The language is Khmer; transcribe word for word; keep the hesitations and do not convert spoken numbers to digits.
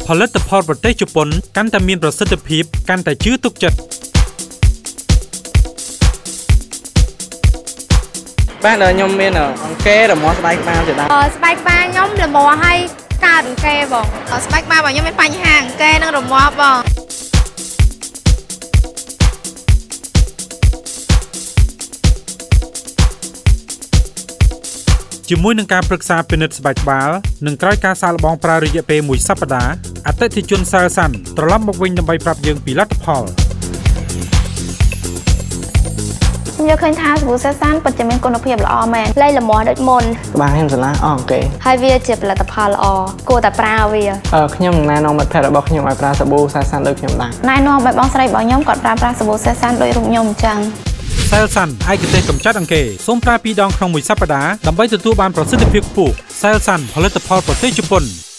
ផលិតផលប្រទេសជប៉ុនកាន់តែមានប្រសិទ្ធភាពកាន់តែជឿទុកចិត្តបាទដល់ខ្ញុំមានអង្គែរមាស់ស្បែកក្បាលជាដើមអឺស្បែកក្បាលខ្ញុំរមាស់ហើយកើតអង្គែបងស្បែកក្បាលរបស់ខ្ញុំមានបញ្ហាអង្គែនិងរមាស់បងជាមួយនឹងការប្រឹក្សាពិនិត្យស្បែកក្បាលនិងក្រោយការសាកល្បងប្រើរយៈពេលមួយសប្តាហ៍អតិថិជនសែលសាន់ត្រឡប់មកវិញដើម្បីប្រាប់យើងពីលទ្ធផលខ្ញុំយកឃើញថាសាប៊ូសែលសាន់ពិតជាមានគុណភាពល្អមែនលៃលមាស់ដូចមុនក្បាលខ្ញុំស្រឡះអស់អង្គែហើយវាជាផលិតផលល្អគួរតែប្រើវាអឺខ្ញុំណែនាំមិត្តភក្តិរបស់ខ្ញុំឲ្យប្រើសាប៊ូសែលសាន់ដូចខ្ញុំដែរណែនាំឲ្យបងស្រីរបស់ខ្ញុំគាត់ប្រើប្រាស់សាប៊ូសែលសាន់ដូចរូបខ្ញុំអញ្ចឹងសែលសាន់ឯកទេសកម្ចាត់អង្គែសូមប្រើពីរដងក្នុងមួយសប្តាហ៍ដើម្បីទទួលបានប្រសិទ្ធភាពខ្ពស់សែលសាន់ផលិតផលប្រទេសជប៉ុន